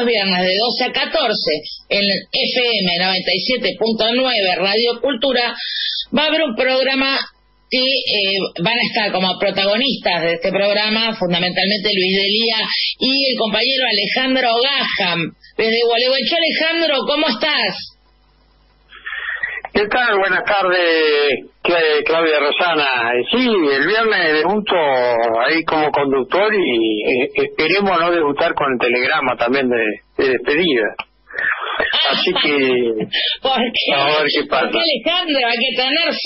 los viernes de 12 a 14 en FM 97.9 Radio Cultura, va a haber un programa que van a estar como protagonistas de este programa fundamentalmente Luis Delía y el compañero Alejandro Gaham desde Gualeguaychú. Alejandro, ¿cómo estás? ¿Qué tal? Buenas tardes, Claudia Rosana. Sí, el viernes debuto ahí como conductor y esperemos no debutar con el telegrama también de despedida. Así que vamos a ver qué pasa. ¿Por qué, Alejandro? Hay que tener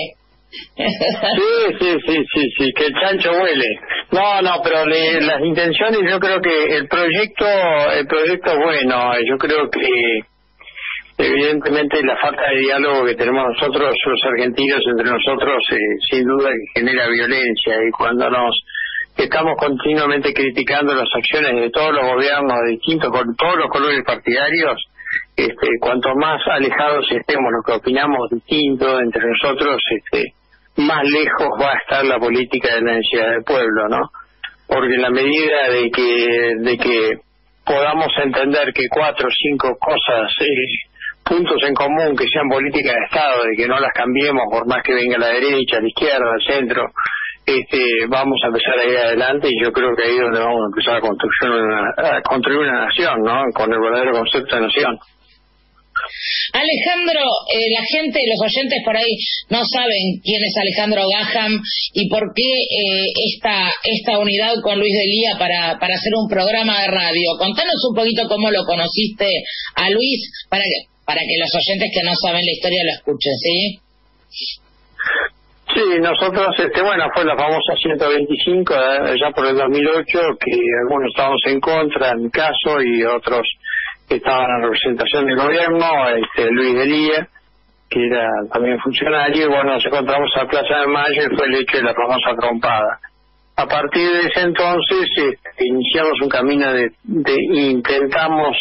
fe. Sí, que el chancho huele. No, pero las intenciones, yo creo que el proyecto es bueno. Yo creo que evidentemente la falta de diálogo que tenemos nosotros, los argentinos, entre nosotros, sin duda que genera violencia, y cuando estamos continuamente criticando las acciones de todos los gobiernos distintos, con todos los colores partidarios, cuanto más alejados estemos, lo que opinamos distinto entre nosotros, más lejos va a estar la política de la necesidad del pueblo, ¿no? Porque en la medida de que podamos entender que 4 o 5 cosas, puntos en común que sean políticas de Estado, de que no las cambiemos por más que venga la derecha, la izquierda, el centro, vamos a empezar a ir adelante, y yo creo que ahí es donde vamos a empezar a construir una nación, ¿no? Con el verdadero concepto de nación. Alejandro, la gente, los oyentes por ahí no saben quién es Alejandro Gaham y por qué esta unidad con Luis Delía para hacer un programa de radio. Contanos un poquito cómo lo conociste a Luis para que los oyentes que no saben la historia lo escuchen, ¿sí? Sí, nosotros, fue la famosa 125, ya por el 2008, que algunos estábamos en contra, en mi caso, y otros estaban en representación del gobierno, Luis Delía, que era también funcionario, y bueno, nos encontramos a Plaza de Mayo y fue el hecho de la famosa trompada. A partir de ese entonces iniciamos un camino intentamos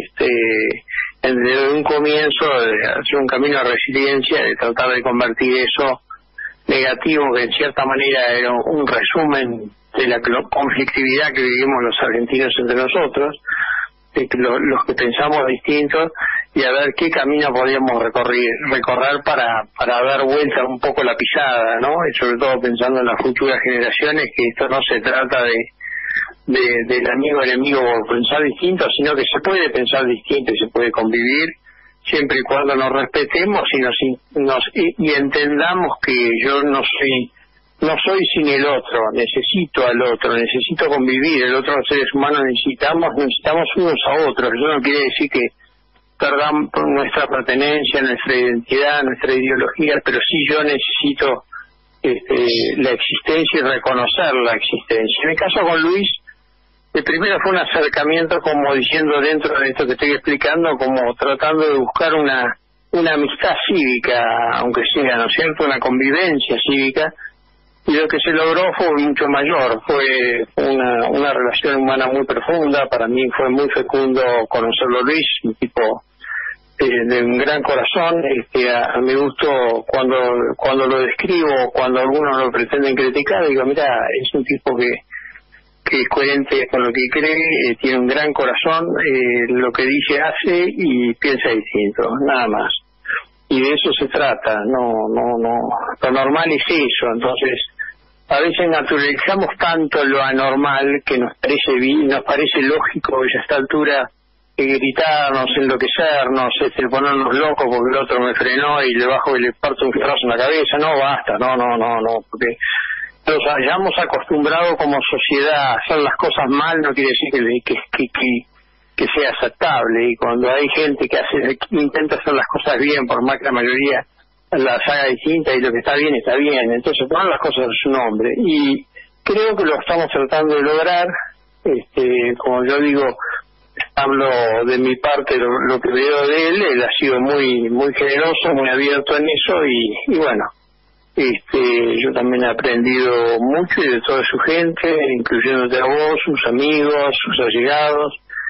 desde un comienzo de hacer un camino de resiliencia, de tratar de convertir eso negativo, que en cierta manera era un resumen de la conflictividad que vivimos los argentinos entre nosotros, los que pensamos distintos, y a ver qué camino podíamos recorrer para dar vuelta un poco la pisada, ¿no? Y sobre todo pensando en las futuras generaciones, que esto no se trata del amigo enemigo por pensar distinto, sino que se puede pensar distinto y se puede convivir siempre y cuando nos respetemos y entendamos que yo no soy sin el otro, necesito al otro, necesito convivir, el otro, los seres humanos necesitamos unos a otros. Eso no quiere decir que perdamos nuestra pertenencia, nuestra identidad, nuestra ideología, pero sí yo necesito la existencia y reconocer la existencia. En el caso con Luis, el primero fue un acercamiento, como diciendo, dentro de esto que estoy explicando, como tratando de buscar una amistad cívica, aunque sea, ¿no es cierto?, una convivencia cívica, y lo que se logró fue mucho mayor, fue una relación humana muy profunda. Para mí fue muy fecundo conocerlo Luis, un tipo de un gran corazón. A mi gusto, cuando lo describo, cuando algunos lo pretenden criticar, digo, mira, es un tipo que es coherente con lo que cree, tiene un gran corazón, lo que dice hace y piensa distinto, nada más. Y de eso se trata, no, lo normal es eso. Entonces, a veces naturalizamos tanto lo anormal que nos parece lógico ya a esta altura gritarnos, enloquecernos, ponernos locos porque el otro me frenó y le bajo y le parto un fierrazo en la cabeza. No, basta, no, porque nos hayamos acostumbrado como sociedad a hacer las cosas mal no quiere decir que sea aceptable, y cuando hay gente que intenta hacer las cosas bien, por más que la mayoría las haga distintas, y lo que está bien, entonces poner las cosas a su nombre, y creo que lo estamos tratando de lograr. Como yo digo, hablo de mi parte, lo que veo de él ha sido muy muy generoso, muy abierto en eso, y bueno, yo también he aprendido mucho, y de toda su gente, incluyéndote a vos, sus amigos, sus allegados,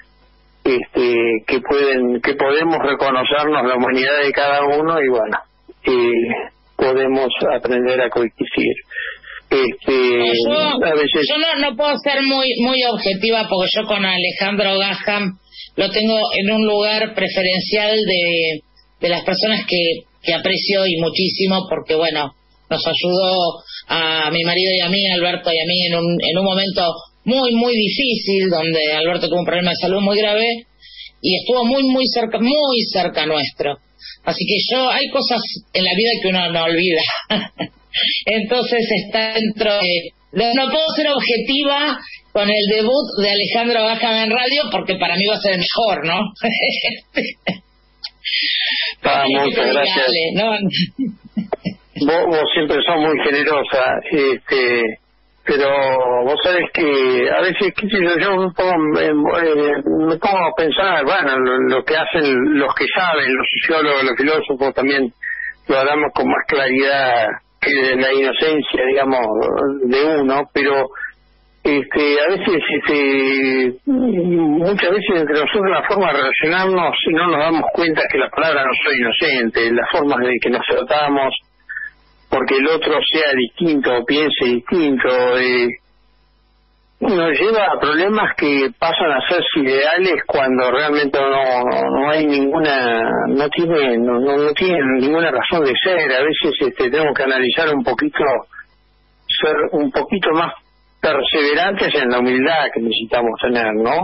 que podemos reconocernos la humanidad de cada uno, y bueno, podemos aprender a coexistir. A veces... Yo no puedo ser muy objetiva, porque yo con Alejandro Graham lo tengo en un lugar preferencial de las personas que aprecio y muchísimo, porque bueno, nos ayudó a mi marido y a mí, Alberto y a mí, en un momento muy difícil, donde Alberto tuvo un problema de salud muy grave y estuvo muy cerca nuestro. Así que hay cosas en la vida que uno no olvida. Entonces está dentro de... No puedo ser objetiva con el debut de Alejandro Graham en radio, porque para mí va a ser el mejor, ¿no? Muchas gracias. ¿no? Vos siempre sos muy generosa, pero vos sabés que a veces, qué sé yo me pongo a pensar, bueno, lo que hacen los que saben, los sociólogos, los filósofos, también lo hablamos con más claridad que la inocencia, digamos, de uno, pero a veces, muchas veces entre nosotros la forma de relacionarnos, no nos damos cuenta que la palabra no soy inocente, las formas de que nos tratamos, porque el otro sea distinto o piense distinto, nos lleva a problemas que pasan a ser ideales cuando realmente no hay no tienen ninguna razón de ser. A veces tenemos que analizar un poquito, ser un poquito más perseverantes en la humildad que necesitamos tener, ¿no?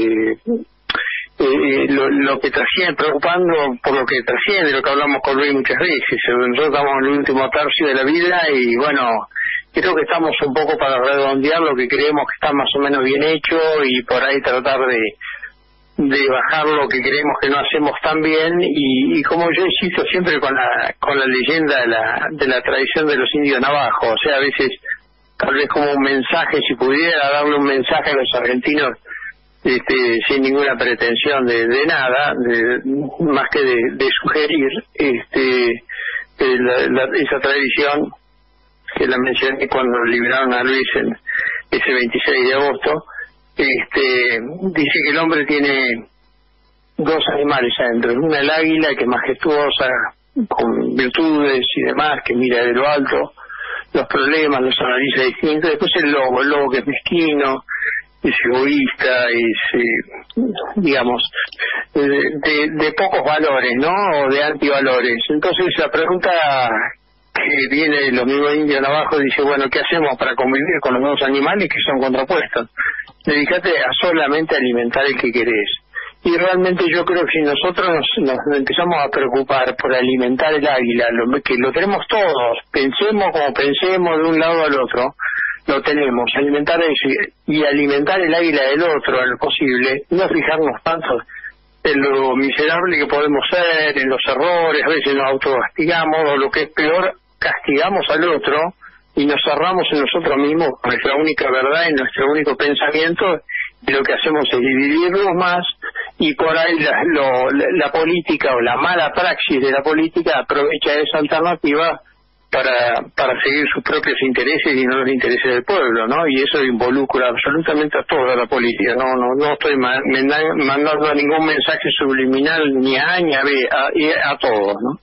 Lo que trasciende, preocupando por lo que trasciende, lo que hablamos con Luis muchas veces. Nosotros estamos en el último tercio de la vida y bueno, creo que estamos un poco para redondear lo que creemos que está más o menos bien hecho y por ahí tratar de bajar lo que creemos que no hacemos tan bien, y como yo insisto siempre con la leyenda de la tradición de los indios navajos, o sea, a veces tal vez como un mensaje, si pudiera darle un mensaje a los argentinos, sin ninguna pretensión de nada, más que de sugerir esa tradición que la mencioné cuando liberaron a Luis en ese 26 de agosto, dice que el hombre tiene dos animales adentro, una el águila, que es majestuosa, con virtudes y demás, que mira de lo alto los problemas, los analiza distintos. Después el lobo que es mezquino, es egoísta, es digamos de pocos valores, ¿no? O de antivalores. Entonces la pregunta que viene de los mismos indios abajo dice, bueno, ¿qué hacemos para convivir con los nuevos animales que son contrapuestos? Dedícate a solamente alimentar el que querés. Y realmente yo creo que si nosotros nos empezamos a preocupar por alimentar el águila, que lo tenemos todos, pensemos como pensemos de un lado al otro, lo tenemos, alimentar eso y alimentar el águila del otro en lo posible, no fijarnos tanto en lo miserable que podemos ser, en los errores, a veces nos autocastigamos, o lo que es peor, castigamos al otro y nos cerramos en nosotros mismos con nuestra única verdad y nuestro único pensamiento, y lo que hacemos es dividirnos más, y por ahí la política o la mala praxis de la política aprovecha esa alternativa para seguir sus propios intereses y no los intereses del pueblo, ¿no? Y eso involucra absolutamente a toda la política. No estoy mandando ningún mensaje subliminal ni a A ni a B, a todos, ¿no?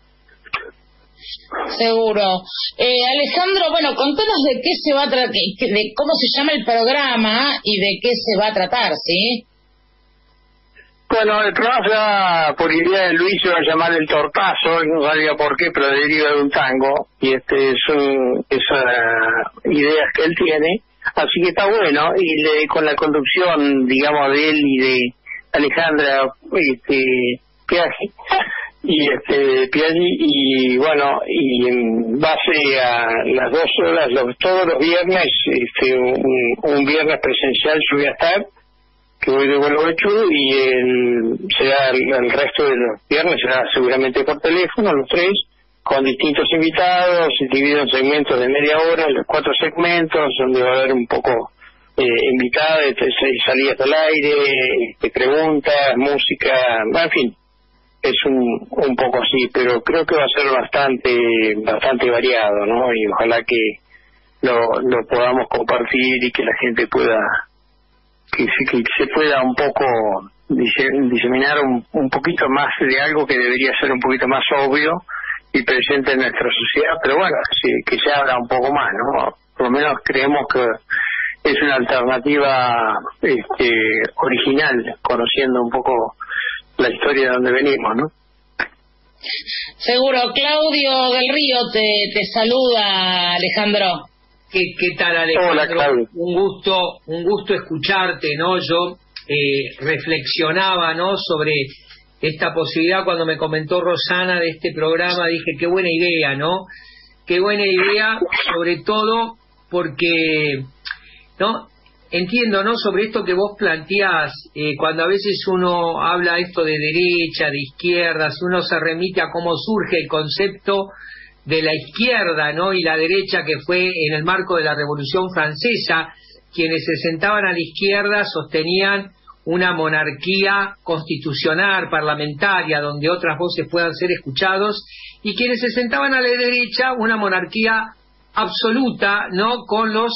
Seguro. Alejandro, bueno, contanos de qué se va a tratar, de cómo se llama el programa y de qué se va a tratar, ¿sí? Bueno, el programa, por idea de Luis, se va a llamar El Tortazo, no sabía por qué, pero deriva de un tango, y son esas ideas que él tiene, así que está bueno, y con la conducción, digamos, de él y de Alejandra Piaggi, y bueno, y en base a las 2 horas, todos los viernes, un viernes presencial yo voy a estar, que voy de Gualeguaychú, y el resto de los viernes será seguramente por teléfono, los 3, con distintos invitados, dividido en segmentos de media hora, los 4 segmentos, donde va a haber un poco invitados, 6 salidas al aire, preguntas, música, en fin, es un poco así, pero creo que va a ser bastante variado, ¿no? Y ojalá que lo podamos compartir y que la gente pueda, que se pueda un poco diseminar un poquito más de algo que debería ser un poquito más obvio y presente en nuestra sociedad, pero bueno, que se habla un poco más, ¿no? por lo menos creemos que es una alternativa original, conociendo un poco la historia de donde venimos, ¿no? Seguro. Claudio del Río te saluda, Alejandro. ¿Qué tal, Alejandro? Hola, Claudio. Un gusto escucharte, ¿no? Yo reflexionaba, ¿no?, sobre esta posibilidad cuando me comentó Rosana de este programa. Dije, qué buena idea, ¿no? Qué buena idea, sobre todo porque, ¿no?, entiendo, ¿no?, sobre esto que vos planteás, cuando a veces uno habla esto de derecha, de izquierdas, uno se remite a cómo surge el concepto de la izquierda, ¿no?, y la derecha, que fue en el marco de la Revolución Francesa. Quienes se sentaban a la izquierda sostenían una monarquía constitucional, parlamentaria, donde otras voces puedan ser escuchados, y quienes se sentaban a la derecha, una monarquía absoluta, ¿no?, con los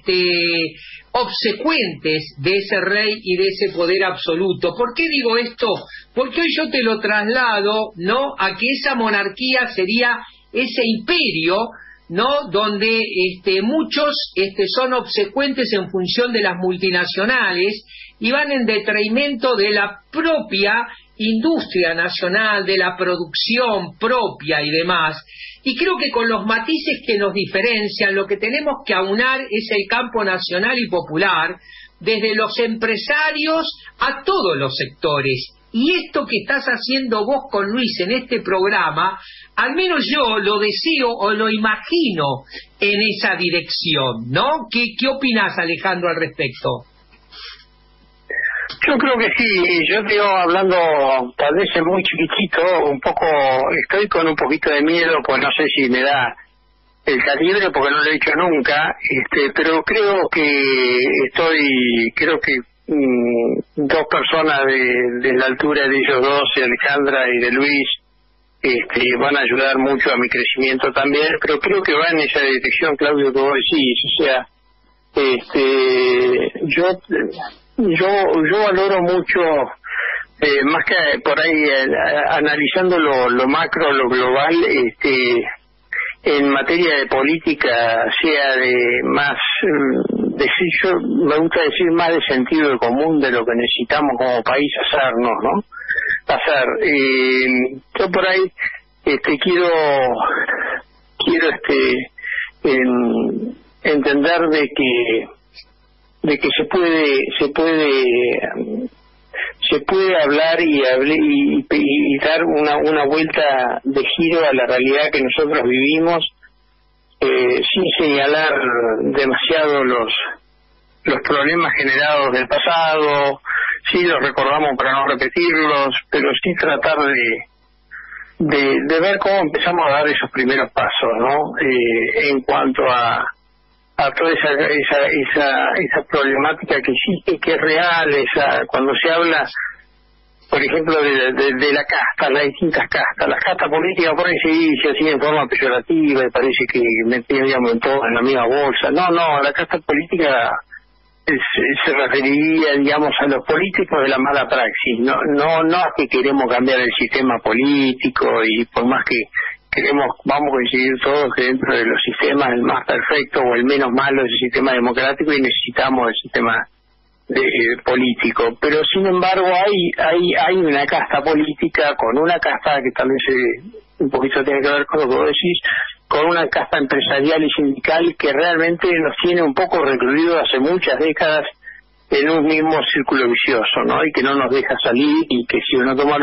obsecuentes de ese rey y de ese poder absoluto. ¿Por qué digo esto? Porque hoy yo te lo traslado, ¿no?, a que esa monarquía sería ese imperio, ¿no?, donde muchos son obsecuentes en función de las multinacionales y van en detrimento de la propia industria nacional, de la producción propia y demás. Y creo que con los matices que nos diferencian, lo que tenemos que aunar es el campo nacional y popular, desde los empresarios a todos los sectores. Y esto que estás haciendo vos con Luis en este programa, al menos yo lo deseo o lo imagino en esa dirección, ¿no? ¿Qué opinás, Alejandro, al respecto? Yo creo que sí. Yo te digo, hablando tal vez muy chiquitito, un poco, estoy con un poquito de miedo, pues no sé si me da el calibre, porque no lo he hecho nunca, pero creo que dos personas de la altura de ellos dos, Alejandra y de Luis, van a ayudar mucho a mi crecimiento también, pero creo que va en esa dirección, Claudio, que vos decís. O sea, yo valoro mucho, más que por ahí analizando lo macro, lo global, en materia de política, sea de más, yo me gusta decir más de sentido común de lo que necesitamos como país hacernos, ¿no? Yo por ahí quiero entender de que se puede hablar y dar una vuelta de giro a la realidad que nosotros vivimos, sin señalar demasiado los problemas generados del pasado. Sí los recordamos para no repetirlos, pero sí tratar de ver cómo empezamos a dar esos primeros pasos, ¿no? En cuanto a toda esa problemática que existe, que es real, cuando se habla, por ejemplo, de la casta, las distintas castas. La casta política por ahí se dice así en forma peyorativa, y parece que metíamos en todo en la misma bolsa. No, la casta política se referiría, digamos, a los políticos de la mala praxis. No es que queremos cambiar el sistema político, y por más que vamos a coincidir todos que dentro de los sistemas el más perfecto o el menos malo es el sistema democrático, y necesitamos el sistema político. Pero sin embargo hay una casta política, con una casta que tal vez un poquito tiene que ver con lo que vos decís, con una casta empresarial y sindical que realmente nos tiene un poco recluidos hace muchas décadas en un mismo círculo vicioso, ¿no? Y que no nos deja salir, y que si uno toma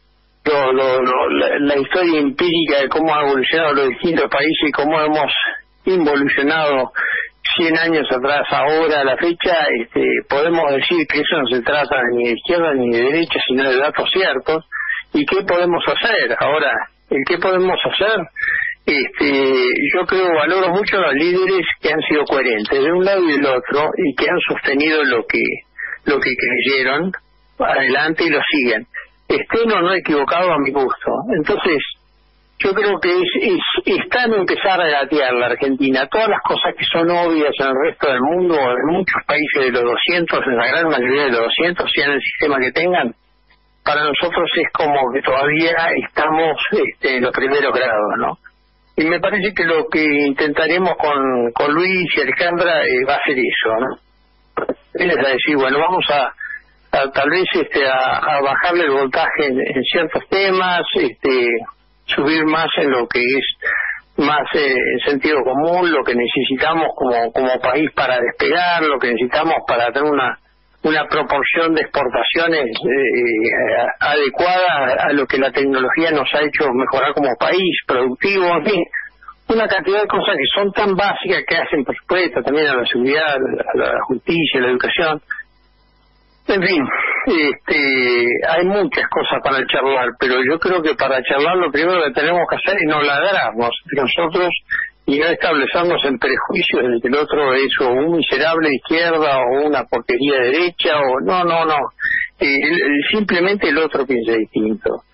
la historia empírica de cómo han evolucionado los distintos países y cómo hemos involucionado 100 años atrás, ahora a la fecha, podemos decir que eso no se trata ni de izquierda ni de derecha, sino de datos ciertos. ¿Y qué podemos hacer? Ahora, ¿qué podemos hacer? Yo valoro mucho a los líderes que han sido coherentes de un lado y del otro, y que han sostenido lo que creyeron adelante y lo siguen. Estén o no equivocado a mi gusto. Entonces, yo creo que está en empezar a gatear la Argentina. Todas las cosas que son obvias en el resto del mundo, en muchos países de los 200, en la gran mayoría de los 200, sean el sistema que tengan, para nosotros es como que todavía estamos en los primeros grados, ¿no? Y me parece que lo que intentaremos con Luis y Alejandra va a ser eso, ¿no? Es decir, bueno, vamos a tal vez a bajarle el voltaje en ciertos temas, subir más en lo que es más sentido común, lo que necesitamos como país para despegar, lo que necesitamos para tener una proporción de exportaciones adecuada a lo que la tecnología nos ha hecho mejorar como país, productivo, en fin, una cantidad de cosas que son tan básicas que hacen, por supuesto, también a la seguridad, a la justicia, a la educación. En fin, hay muchas cosas para charlar, pero yo creo que para charlar lo primero que tenemos que hacer es no ladrarnos de nosotros y no establecernos en prejuicios de que el otro es o un miserable de izquierda o una porquería de derecha o no. Simplemente el otro piensa distinto.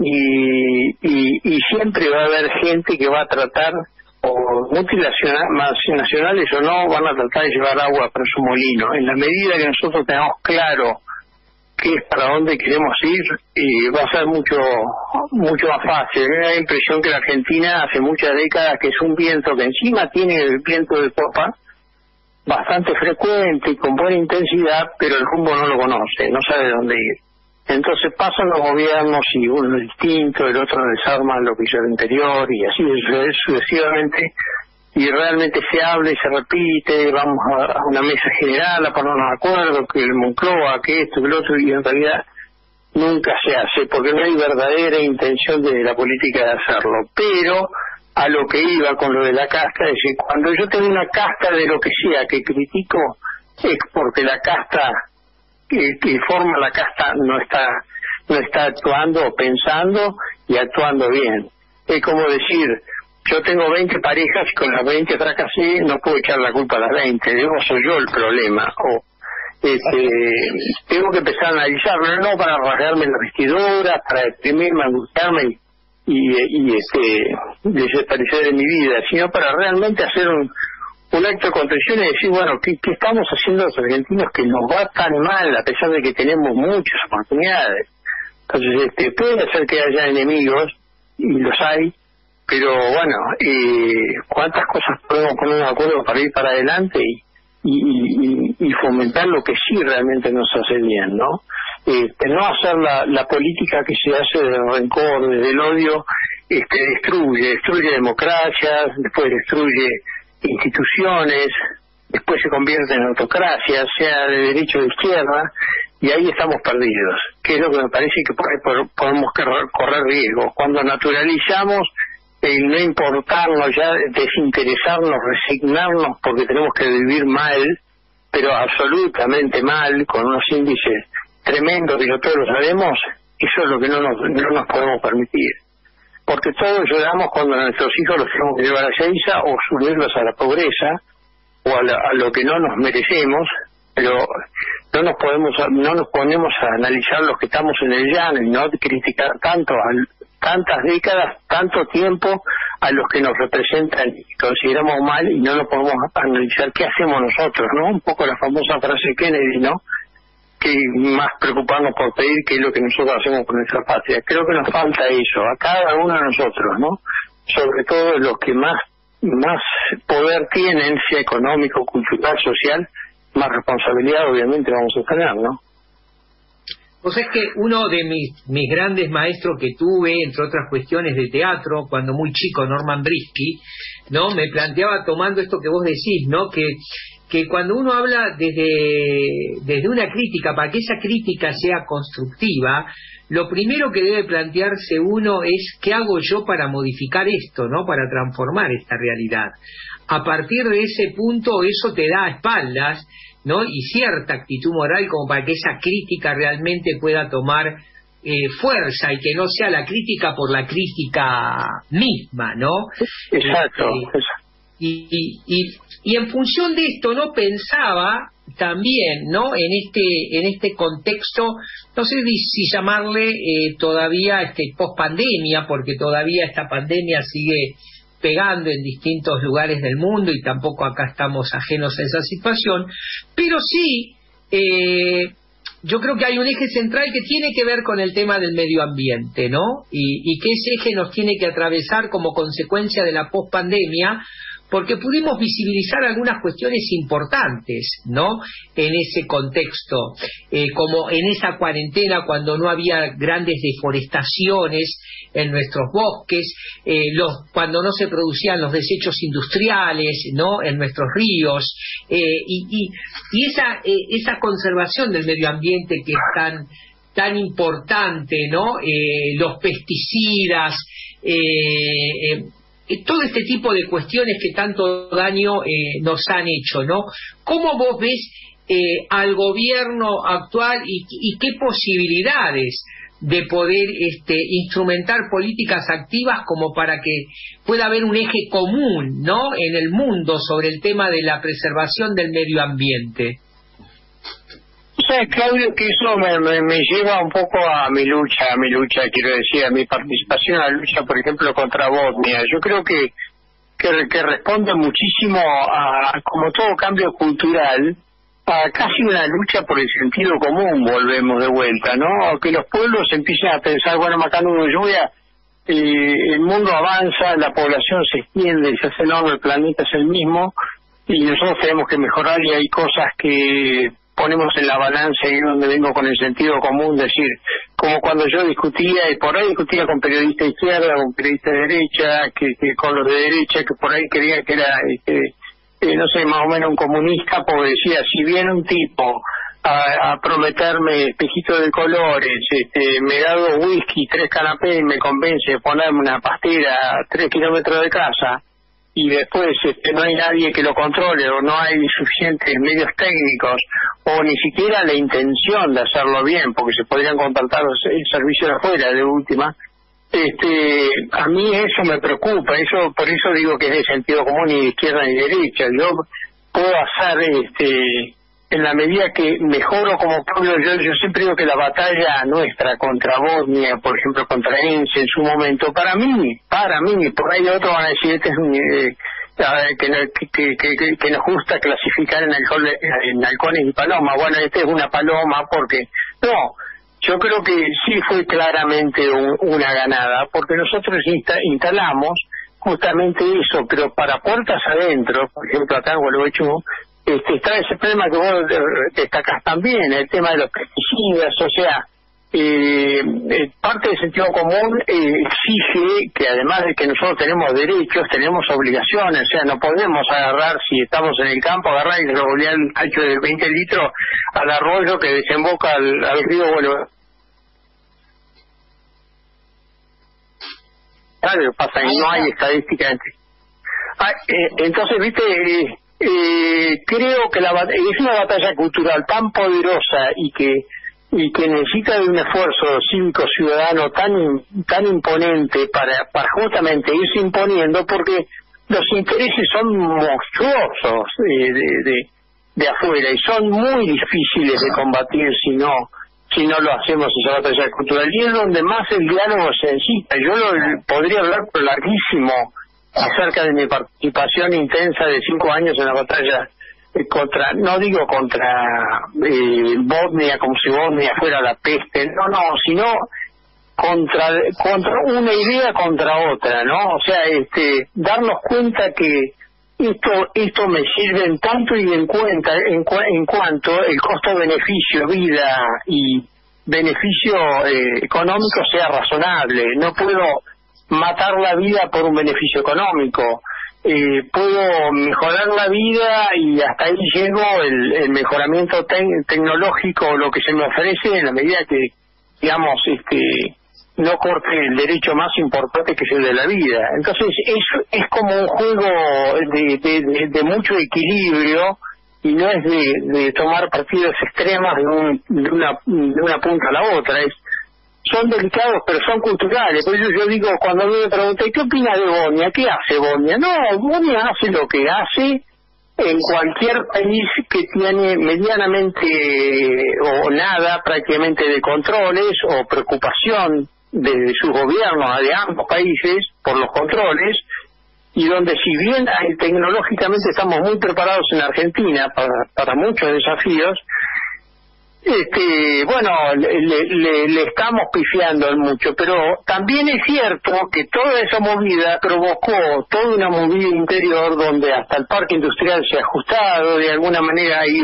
Y siempre va a haber gente que va a tratar, o multinacionales o no, van a tratar de llevar agua para su molino. En la medida que nosotros tengamos claro qué es para dónde queremos ir, va a ser mucho más fácil. Me da la impresión que la Argentina hace muchas décadas que es un viento que encima tiene el viento de popa bastante frecuente y con buena intensidad, pero el rumbo no lo conoce, no sabe dónde ir. Entonces pasan los gobiernos y uno es distinto, el otro desarma lo que hizo el anterior y así sucesivamente, y realmente se habla y se repite, vamos a una mesa general a ponernos de acuerdo, que el Moncloa, que esto, que el otro, y en realidad nunca se hace, porque no hay verdadera intención de la política de hacerlo. Pero a lo que iba con lo de la casta, es decir, cuando yo tengo una casta de lo que sea que critico, es porque la casta que forma la casta no está actuando o pensando y actuando bien. Es como decir, yo tengo 20 parejas y con las 20 fracasé, no puedo echar la culpa a las 20, digo, soy yo el problema. O tengo que empezar a analizarlo, no para rasgarme la vestidura, para deprimirme, angustiarme y desaparecer de mi vida, sino para realmente hacer un acto de contrición y decir, bueno, ¿qué estamos haciendo los argentinos que nos va tan mal a pesar de que tenemos muchas oportunidades? Entonces, puede ser que haya enemigos, y los hay, pero bueno, ¿cuántas cosas podemos poner de acuerdo para ir para adelante y fomentar lo que sí realmente nos hace bien, ¿no? No hacer la política que se hace del rencor, del odio, destruye democracias, después destruye instituciones, después se convierte en autocracia, sea de derecha o de izquierda, y ahí estamos perdidos, que es lo que me parece que podemos correr riesgos. Cuando naturalizamos el no importarnos ya, desinteresarnos, resignarnos porque tenemos que vivir mal, pero absolutamente mal, con unos índices tremendos que todos lo sabemos, eso es lo que no nos podemos permitir. Porque todos lloramos cuando a nuestros hijos los tenemos que llevar a Seiza o subirlos a la pobreza o a lo que no nos merecemos, pero no nos ponemos a analizar los que estamos en el llano y no criticar tantas décadas, tanto tiempo a los que nos representan y consideramos mal, y no nos podemos analizar qué hacemos nosotros, ¿no? Un poco la famosa frase de Kennedy, ¿no? Que más preocuparnos por pedir qué es lo que nosotros hacemos con nuestra patria. Creo que nos falta eso, a cada uno de nosotros, ¿no? Sobre todo los que más poder tienen, sea económico, cultural, social, más responsabilidad obviamente vamos a tener, ¿no? O sea, es que uno de mis grandes maestros que tuve, entre otras cuestiones de teatro, cuando muy chico, Norman Brisky, ¿no? Me planteaba, tomando esto que vos decís, ¿no? Que cuando uno habla desde una crítica, para que esa crítica sea constructiva, lo primero que debe plantearse uno es ¿qué hago yo para modificar esto, ¿no? Para transformar esta realidad. A partir de ese punto, eso te da espaldas, ¿no? Y cierta actitud moral como para que esa crítica realmente pueda tomar fuerza y que no sea la crítica por la crítica misma, ¿no? Exacto. Y en función de esto, ¿no? Pensaba también, ¿no? En este contexto, no sé si llamarle todavía post-pandemia, porque todavía esta pandemia sigue pegando en distintos lugares del mundo y tampoco acá estamos ajenos a esa situación, pero sí yo creo que hay un eje central que tiene que ver con el tema del medio ambiente, ¿no? Y que ese eje nos tiene que atravesar como consecuencia de la pospandemia, porque pudimos visibilizar algunas cuestiones importantes, ¿no?, en ese contexto, como en esa cuarentena cuando no había grandes deforestaciones en nuestros bosques, cuando no se producían los desechos industriales, ¿no?, en nuestros ríos, y esa conservación del medio ambiente que es tan importante, ¿no?, los pesticidas, todo este tipo de cuestiones que tanto daño nos han hecho, ¿no? ¿Cómo vos ves al gobierno actual y qué posibilidades de poder instrumentar políticas activas como para que pueda haber un eje común, ¿no?, en el mundo sobre el tema de la preservación del medio ambiente? ¿Sabes, Claudio, que eso me lleva un poco a mi lucha, quiero decir, a mi participación en la lucha, por ejemplo, contra Bosnia? Yo creo que responde muchísimo a, como todo cambio cultural, a casi una lucha por el sentido común, volvemos de vuelta, ¿no? Que los pueblos empiecen a pensar, bueno, Macanudo, el mundo avanza, la población se extiende, se hace enorme, el planeta es el mismo, y nosotros tenemos que mejorar, y hay cosas que ponemos en la balanza, y donde vengo con el sentido común, decir, como cuando yo discutía, y por ahí discutía con periodistas de izquierda, con periodistas de derecha, que con los de derecha, que por ahí creía que era, no sé, más o menos un comunista, porque decía, si viene un tipo a prometerme espejitos de colores, me da 2 whisky, 3 canapés, y me convence de ponerme una pastera a 3 kilómetros de casa, y después no hay nadie que lo controle, o no hay suficientes medios técnicos, o ni siquiera la intención de hacerlo bien, porque se podrían contratar el servicio de afuera, de última, a mí eso me preocupa, por eso digo que es de sentido común, ni de izquierda ni de derecha. Yo puedo hacer, en la medida que mejoro como pueblo, yo siempre digo que la batalla nuestra contra Bosnia, por ejemplo, contra Ence en su momento, para mí, por ahí otros van a decir, este es un que nos gusta clasificar en halcones y palomas. Bueno, este es una paloma porque no, yo creo que sí fue claramente una ganada, porque nosotros instalamos justamente eso, pero para puertas adentro, por ejemplo acá en Gualeguaychú, está ese problema que vos destacás también, el tema de los pesticidas, o sea, parte del sentido común exige que además de que nosotros tenemos derechos, tenemos obligaciones, o sea, no podemos agarrar, si estamos en el campo, agarrar y revolear el cacho de 20 litros al arroyo que desemboca al río Gualeguaychú. Claro, pasa y no hay estadística. Entonces, viste, creo que es una batalla cultural tan poderosa y que necesita de un esfuerzo cívico ciudadano tan imponente para justamente irse imponiendo, porque los intereses son monstruosos de afuera y son muy difíciles de combatir si no lo hacemos esa batalla cultural, y es donde más el diálogo se necesita. Yo podría hablar por larguísimo acerca de mi participación intensa de 5 años en la batalla no digo contra Bosnia, como si Bosnia fuera la peste, no, sino contra una idea contra otra, ¿no? O sea, darnos cuenta que esto me sirve en tanto y en cuanto el costo-beneficio, vida y beneficio económico sea razonable. No puedo matar la vida por un beneficio económico. Puedo mejorar la vida y hasta ahí llego el mejoramiento tecnológico, lo que se me ofrece, en la medida que, digamos, no corte el derecho más importante, que es el de la vida. Entonces es como un juego de mucho equilibrio, y no es de tomar partidos extremos de una punta a la otra. Son delicados, pero son culturales. Por eso yo digo, cuando me pregunté, ¿qué opina de Bosnia? ¿Qué hace Bosnia? No, Bosnia hace lo que hace en cualquier país que tiene medianamente o nada prácticamente de controles o preocupación de sus gobiernos, de ambos países, por los controles, y donde si bien tecnológicamente estamos muy preparados en Argentina para muchos desafíos, Bueno, le estamos pifiando en mucho, pero también es cierto que toda esa movida provocó toda una movida interior donde hasta el parque industrial se ha ajustado, de alguna manera hay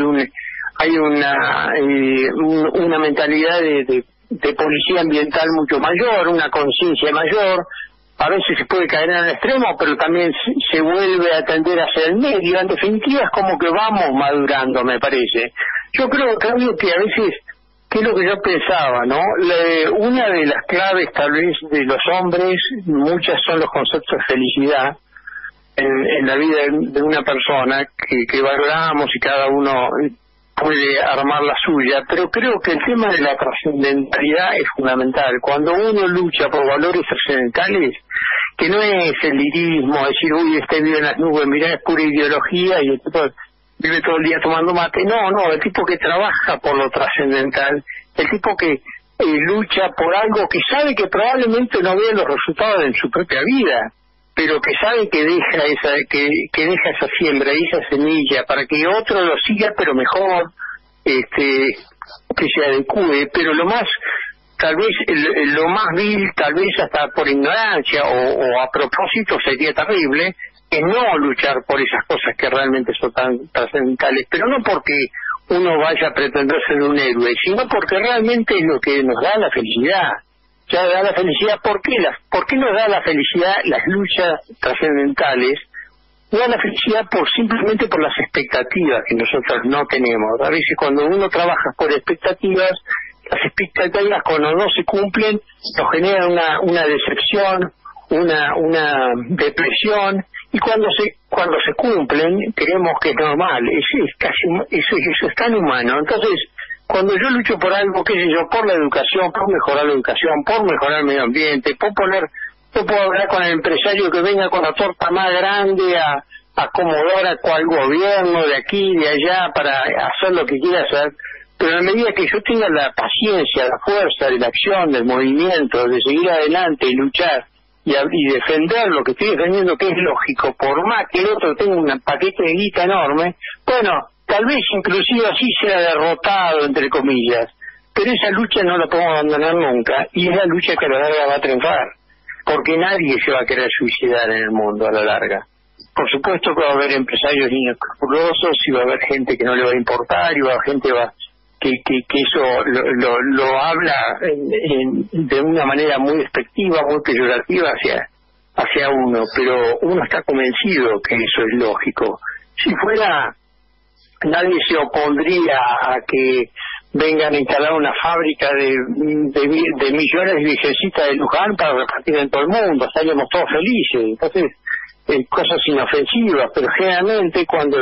una mentalidad de policía ambiental mucho mayor, una conciencia mayor. A veces se puede caer en el extremo, pero también se vuelve a tender hacia el medio. En definitiva, es como que vamos madurando, me parece. Yo creo que a veces, que es lo que yo pensaba, ¿no? Una de las claves, tal vez, de los hombres, muchas son los conceptos de felicidad en la vida de una persona que valoramos y cada uno puede armar la suya, pero creo que el tema de la trascendentalidad es fundamental. Cuando uno lucha por valores trascendentales, que no es el lirismo, decir, uy, este vive en las nubes, mirá, es pura ideología y el tipo vive todo el día tomando mate. No, el tipo que trabaja por lo trascendental, el tipo que lucha por algo que sabe que probablemente no vea los resultados en su propia vida, pero que sabe que deja esa siembra y esa semilla para que otro lo siga, pero mejor, que se adecue. Pero lo más, tal vez, lo más vil, tal vez hasta por ignorancia o a propósito sería terrible, es no luchar por esas cosas que realmente son tan trascendentales, pero no porque uno vaya a pretender ser un héroe, sino porque realmente es lo que nos da la felicidad. Ya da la felicidad. ¿Por qué nos da la felicidad las luchas trascendentales? Nos da la felicidad simplemente por las expectativas que nosotros no tenemos. A veces cuando uno trabaja por expectativas, las expectativas cuando no se cumplen nos generan una decepción, una depresión, y cuando se cumplen creemos que es normal. Eso es tan humano. Entonces, cuando yo lucho por algo, qué sé yo, por la educación, por mejorar la educación, por mejorar el medio ambiente, yo puedo hablar con el empresario que venga con la torta más grande a acomodar a cual gobierno de aquí y de allá para hacer lo que quiera hacer, pero a medida que yo tenga la paciencia, la fuerza de la acción, del movimiento, de seguir adelante y luchar y defender lo que estoy defendiendo, que es lógico, por más que el otro tenga un paquete de guita enorme, bueno, tal vez inclusive así sea derrotado, entre comillas, pero esa lucha no la podemos abandonar nunca, y es la lucha que a la larga va a triunfar, porque nadie se va a querer suicidar en el mundo a la larga. Por supuesto que va a haber empresarios inescrupulosos, y va a haber gente que no le va a importar, y va a haber gente que eso lo habla de una manera muy despectiva, muy peyorativa hacia uno, pero uno está convencido que eso es lógico. Si fuera, nadie se opondría a que vengan a instalar una fábrica de millones de virgencitas de Luján para repartir en todo el mundo, estaríamos todos felices. Entonces, cosas inofensivas, pero generalmente cuando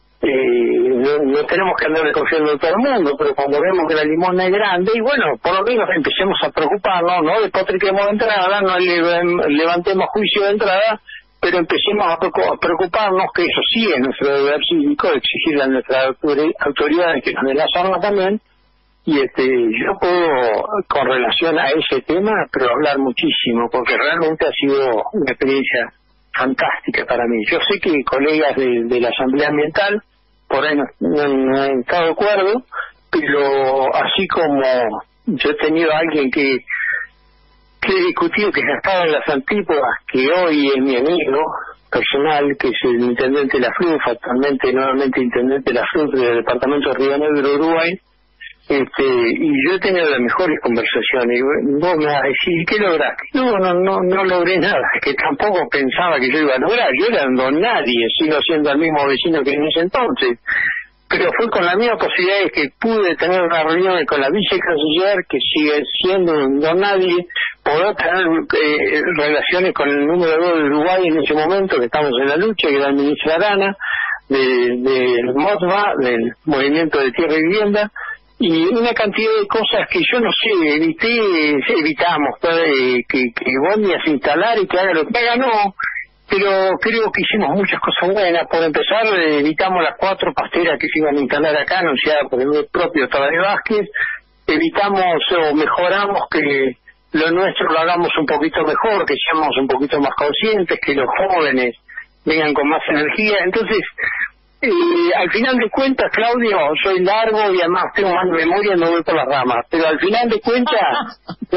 no tenemos que andar confiando en todo el mundo, pero cuando vemos que la limosna es grande, y bueno, por lo menos empecemos a preocuparnos, no despotriquemos de entrada, no levantemos juicio de entrada, pero empecemos a preocuparnos, que eso sí es nuestro deber cívico, exigirle a nuestras autoridades que nos den las armas también. Y yo puedo, con relación a ese tema, pero hablar muchísimo, porque realmente ha sido una experiencia fantástica para mí. Yo sé que colegas de la Asamblea Ambiental por ahí no han estado de acuerdo, pero así como yo he tenido a alguien que he discutido, que ya estaba en las antípodas, que hoy es mi amigo personal, que es el intendente de la FLUF, actualmente nuevamente intendente de la FLUF del departamento de Río Negro, Uruguay, y yo he tenido las mejores conversaciones. Y vos me vas a decir, ¿qué lograste? No logré nada, que tampoco pensaba que yo iba a lograr. Yo era un don nadie, sigo siendo el mismo vecino que en ese entonces, pero fue con la misma posibilidad de que pude tener una reunión con la vicecanciller, que sigue siendo un don nadie, poder tener relaciones con el número 2 de Uruguay en ese momento, que estamos en la lucha, que era el ministro Arana, del MOTVA, del Movimiento de Tierra y Vivienda, y una cantidad de cosas que yo no sé, evitamos que Bonia se instalar y que haga lo que haga, no, pero creo que hicimos muchas cosas buenas. Por empezar, evitamos las 4 pasteras que se iban a instalar acá, anunciadas por el propio Tavares Vázquez, evitamos o mejoramos que lo nuestro lo hagamos un poquito mejor, que seamos un poquito más conscientes, que los jóvenes vengan con más energía. Entonces, al final de cuentas, Claudio, soy largo y además tengo más memoria, no voy por las ramas, pero al final de cuentas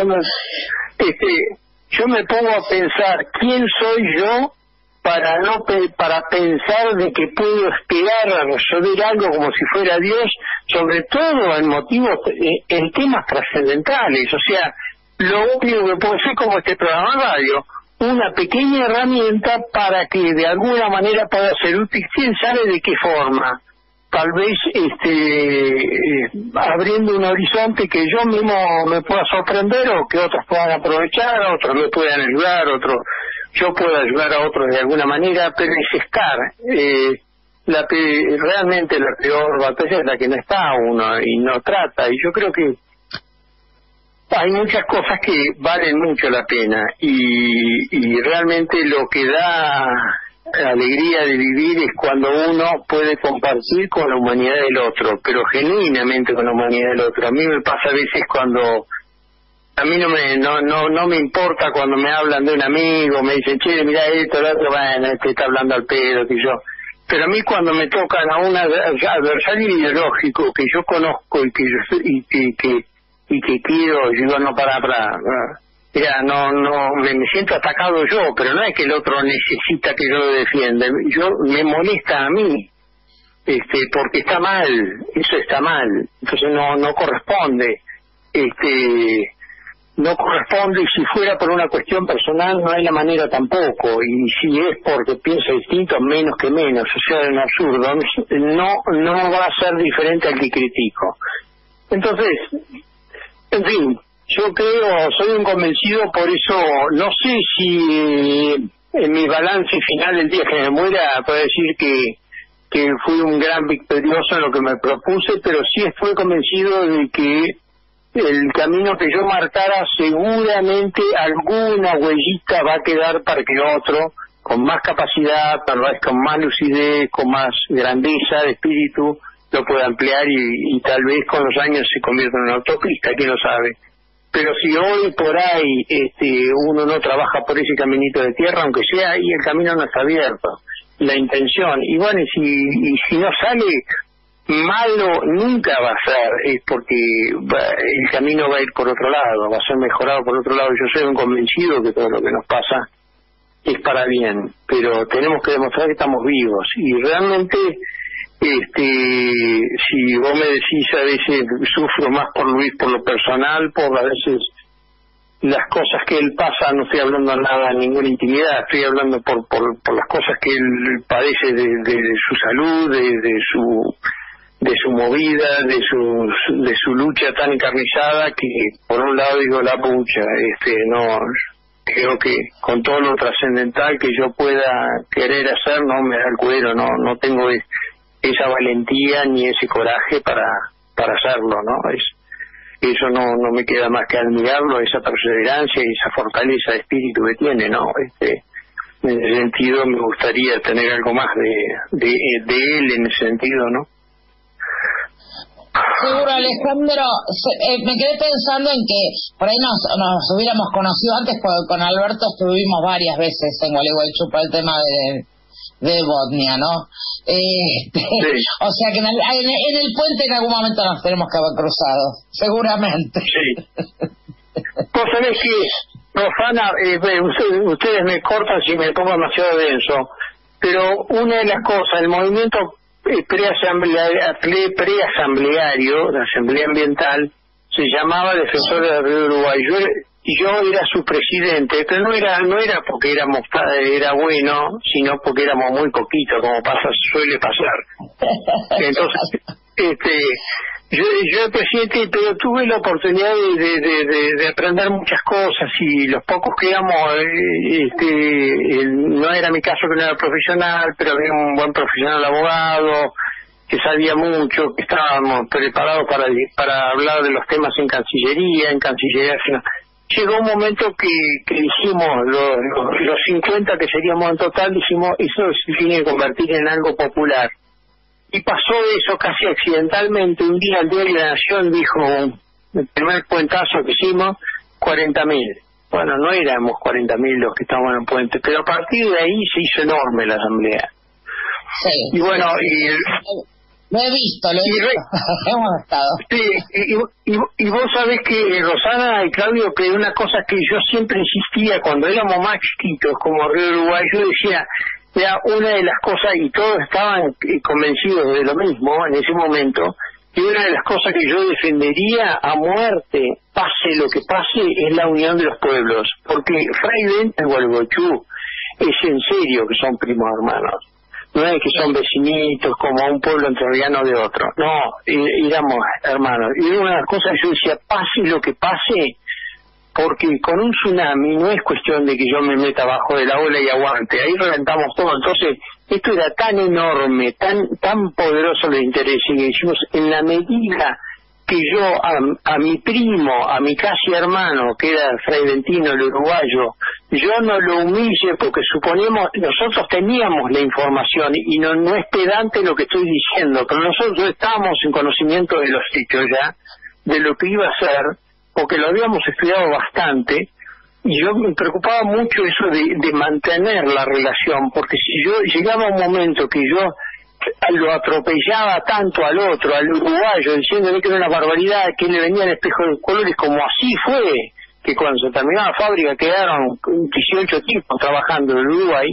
yo me pongo a pensar quién soy yo para pensar de que puedo esperar a resolver algo como si fuera Dios, sobre todo en motivos, en temas trascendentales. O sea, lo único que puedo hacer, como este programa de radio, una pequeña herramienta para que de alguna manera pueda ser útil, quién sabe de qué forma, tal vez abriendo un horizonte que yo mismo me pueda sorprender o que otros puedan aprovechar, otros me puedan ayudar, yo puedo ayudar a otros de alguna manera, pero es estar. Realmente la peor batalla es la que no está uno y no trata, y yo creo que hay muchas cosas que valen mucho la pena y realmente lo que da alegría de vivir es cuando uno puede compartir con la humanidad del otro, pero genuinamente con la humanidad del otro. A mí me pasa a veces cuando a mí no me importa cuando me hablan de un amigo, me dicen, che, mira esto, lo otro, bueno, este está hablando al pedo, que yo. Pero a mí cuando me tocan a un adversario ideológico que yo conozco y que quiero, yo digo, no, mira, me siento atacado yo, pero no es que el otro necesita que yo lo defienda, me molesta a mí, porque está mal, eso está mal, entonces no corresponde, no corresponde, y si fuera por una cuestión personal no hay la manera tampoco, y si es porque piensa distinto, menos que menos, o sea, es un absurdo, no va a ser diferente al que critico. Entonces, en fin, yo creo, soy un convencido, por eso no sé si en mi balance final el día que me muera puedo decir que fui un gran victorioso en lo que me propuse, pero sí estoy convencido de que el camino que yo marcara seguramente alguna huellita va a quedar para que otro, con más capacidad, tal vez con más lucidez, con más grandeza de espíritu, lo pueda emplear y tal vez con los años se convierta en una autopista, quién lo sabe. Pero si hoy por ahí uno no trabaja por ese caminito de tierra, aunque sea ahí el camino no está abierto, la intención, y bueno, y si no sale malo nunca va a ser, es porque el camino va a ir por otro lado, va a ser mejorado por otro lado. Yo soy un convencido que todo lo que nos pasa es para bien, pero tenemos que demostrar que estamos vivos, y realmente si vos me decís, a veces sufro más por Luis, por lo personal, por a veces las cosas que él pasa, no estoy hablando nada, ninguna intimidad, estoy hablando por las cosas que él padece de su salud, de su movida, de su lucha tan encarnizada, que por un lado digo, la pucha, no, creo que con todo lo trascendental que yo pueda querer hacer, no me da el cuero, no tengo esa valentía ni ese coraje para hacerlo, ¿no? Eso no me queda más que admirarlo, esa perseverancia y esa fortaleza de espíritu que tiene, ¿no? En ese sentido me gustaría tener algo más de él en ese sentido, ¿no? Seguro, Alejandro. Me quedé pensando en que por ahí nos hubiéramos conocido antes, porque con Alberto estuvimos varias veces en Gualeguaychú para el tema de Botnia, ¿no? Sí. O sea que en el puente en algún momento nos tenemos que haber cruzado, seguramente. Sí. Vos sabés que, Rosana, ustedes me cortan si me pongo demasiado denso, pero una de las cosas, el movimiento preasambleario, la asamblea ambiental, se llamaba Defensores del Río Uruguay. Yo era su presidente, pero no era porque era bueno, sino porque éramos muy poquitos, como suele pasar. Entonces, yo era presidente, pero tuve la oportunidad de aprender muchas cosas, y los pocos que éramos, no era mi caso que no era profesional, pero había un buen profesional abogado que sabía mucho, que estábamos preparados para hablar de los temas en Cancillería. Llegó un momento que dijimos, los 50 que seríamos en total, dijimos, eso se tiene que convertir en algo popular. Y pasó eso casi accidentalmente. Un día el Diario de la Nación dijo, el primer puentazo que hicimos, 40.000. Bueno, no éramos 40.000 los que estábamos en el puente, pero a partir de ahí se hizo enorme la asamblea. Sí. Y bueno, lo he visto. Hemos estado. Sí, y vos sabés que Rosana y Claudio, que una cosa que yo siempre insistía cuando éramos más chiquitos como Río Uruguay, yo decía, ya una de las cosas, y todos estaban convencidos de lo mismo en ese momento, y una de las cosas que yo defendería a muerte, pase lo que pase, es la unión de los pueblos, porque Fray Bento y Gualeguaychú es en serio que son primos hermanos. No es que son vecinitos como un pueblo entrerriano de otro. No, éramos hermanos. Y una de las cosas que yo decía, pase lo que pase, porque con un tsunami no es cuestión de que yo me meta abajo de la ola y aguante. Ahí reventamos todo. Entonces, esto era tan enorme, tan poderoso los intereses, y decimos, en la medida que yo a mi primo, a mi casi hermano, que era Fray Bentino, el uruguayo, yo no lo humille, porque suponemos, nosotros teníamos la información, y no es pedante lo que estoy diciendo, pero nosotros estábamos en conocimiento de los hechos ya, de lo que iba a ser, porque lo habíamos estudiado bastante, y yo me preocupaba mucho eso de mantener la relación, porque si yo llegaba un momento que yo lo atropellaba tanto al otro, al uruguayo, diciéndole que era una barbaridad, que le venía el espejo de colores, como así fue, que cuando se terminó la fábrica quedaron 18 tipos trabajando en Uruguay,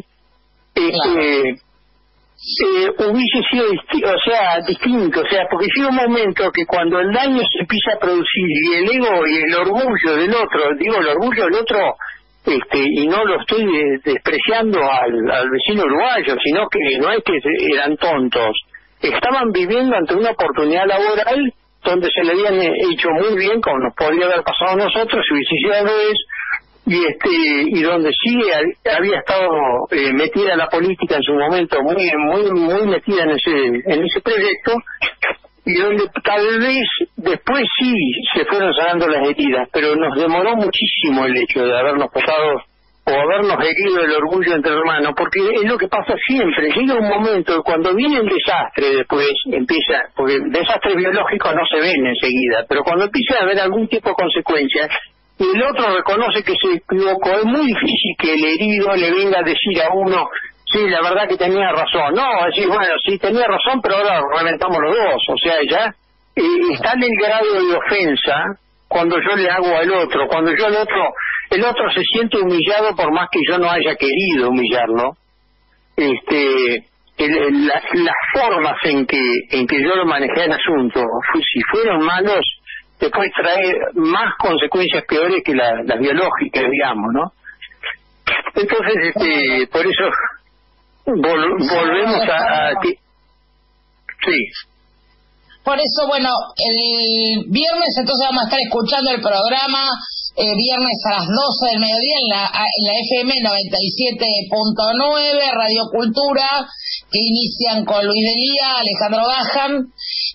hubiese sido distinto, porque llega un momento que cuando el daño se empieza a producir y el ego y el orgullo del otro, el orgullo del otro, y no lo estoy despreciando al vecino uruguayo, sino que no es que eran tontos, estaban viviendo ante una oportunidad laboral donde se le habían hecho muy bien, como nos podría haber pasado a nosotros si hubiese sido al revés, y donde sí había estado metida la política en su momento, muy metida en ese proyecto, y donde tal vez después sí se fueron sanando las heridas, pero nos demoró muchísimo el hecho de habernos pasado o habernos herido el orgullo entre hermanos, porque es lo que pasa siempre. Llega un momento cuando viene el desastre, después empieza, porque desastres biológicos no se ven enseguida, pero cuando empieza a haber algún tipo de consecuencias y el otro reconoce que se equivocó, es muy difícil que el herido le venga a decir a uno, sí, la verdad que tenía razón. No, decir, bueno, sí tenía razón, pero ahora reventamos los dos. O sea, ya está en el grado de ofensa cuando yo le hago al otro, cuando yo el otro se siente humillado por más que yo no haya querido humillarlo. Las formas en que yo lo manejé el asunto, si fueron malos, después trae más consecuencias peores que las biológicas, digamos, ¿no? Entonces, por eso volvemos a que sí. Por eso, bueno, el viernes entonces vamos a estar escuchando el programa viernes a las 12 del mediodía en la FM 97.9 Radio Cultura, que inician con Luis Delía, Alejandro Gahan,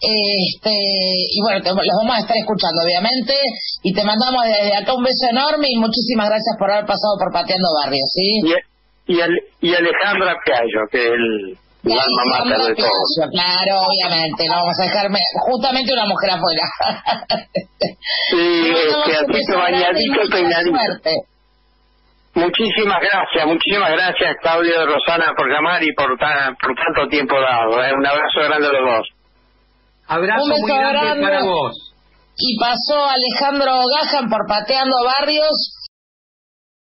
y bueno, los vamos a estar escuchando obviamente, y te mandamos desde acá un beso enorme y muchísimas gracias por haber pasado por Pateando Barrios, ¿sí? Y Alejandra Piaggio, que es el alma mater de todo. Claro, obviamente, no vamos a dejarme justamente una mujer afuera. Sí, quedadito, bañadito, peinadito. Muchísimas gracias Claudio y Rosana por llamar y por tanto tiempo dado. Un abrazo grande a los dos. Abrazo muy grande para vos. Y pasó Alejandro Gahan por Pateando Barrios.